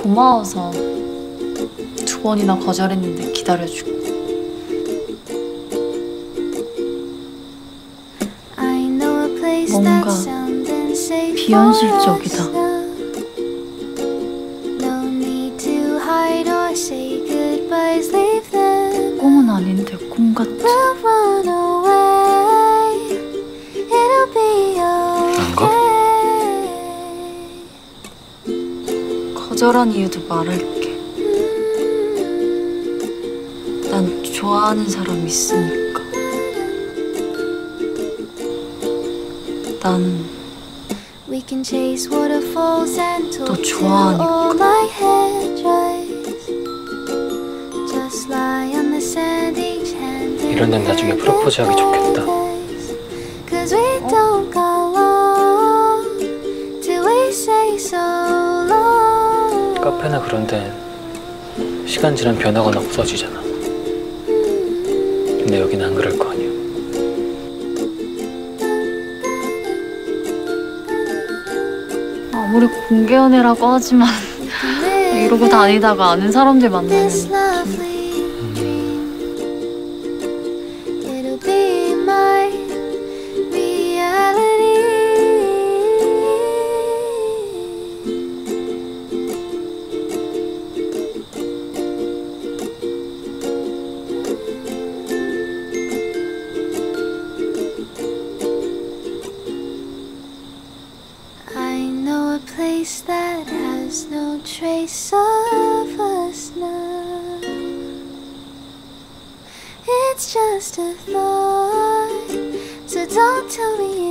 고마워서 2번이나 거절했는데 기다려주고. 뭔가 비현실적이다. 꿈은 아닌데 꿈 같아. 안 가? 거절한 이유도 말할게. 난 좋아하는 사람 있으니까. 난 너 좋아하니까. 이런 날 나중에 프로포즈하기 좋겠다. 카페나 그런데 시간 지나면 변하거나 없어지잖아. 근데 여긴 안 그럴 거 아니야. 아무리 공개 연애라고 하지만 이러고 다니다가 아는 사람들 만나면 좀... Place that has no trace of us now. It's just a thought, so don't tell me